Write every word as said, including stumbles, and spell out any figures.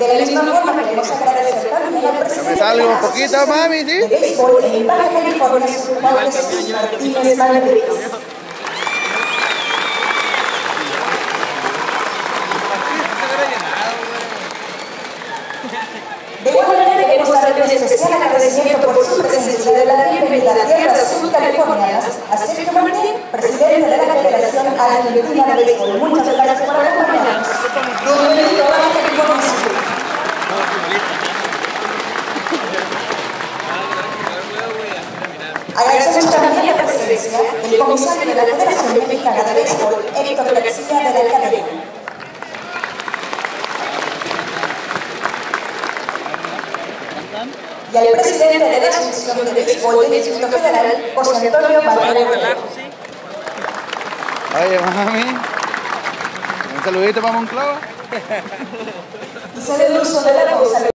De la misma forma queremos agradecer también al presidente Me salgo un poquito, mami, ¿sí? de béisbol en Baja California Sur, Juan Jesús Martínez Madrid. De igual manera queremos darle un especial agradecimiento por su presencia de la bienvenida a tierras sudcalifornianas a Sergio Martín, presidente de la Federación Argentina de Béisbol. Muchas gracias por acompañarnos. Bienvenido a Baja California Sur. Agradecemos también la presencia del comisario de la Federación Mexicana de Béisbol, Héctor García de la Academia. Y al presidente de la Asociación de Béisbol del Distrito Federal, José Antonio Valverde. Oye, mami, un saludito para Monclova. Y se le uso de la cosa.